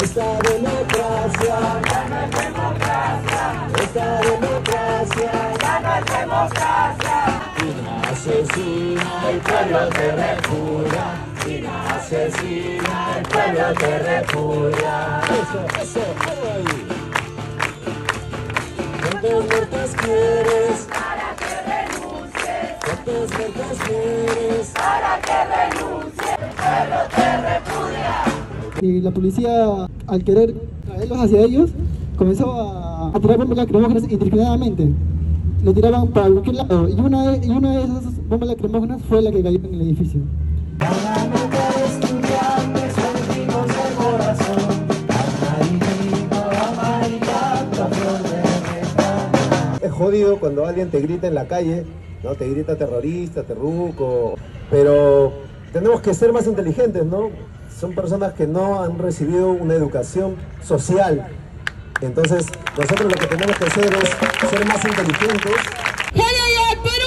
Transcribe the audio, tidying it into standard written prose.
Esta democracia ya no es democracia. Esta democracia ya no es democracia. Quien asesina, el pueblo te repudia. Quien asesina, el pueblo te repudia. Eso, ahí. ¿Cuántos muertos quieres? Para que renuncies. ¿Cuántos muertos quieres? Para que renuncies. El pueblo te repudia. Y la policía, al querer traerlos hacia ellos, comenzó a tirar bombas lacrimógenas indiscriminadamente. Le tiraban para cualquier lado y una de esas bombas lacrimógenas fue la que cayó en el edificio. Es jodido cuando alguien te grita en la calle, ¿no? Te grita terrorista, terruco, pero tenemos que ser más inteligentes, ¿no? Son personas que no han recibido una educación social. Entonces, nosotros lo que tenemos que hacer es ser más inteligentes.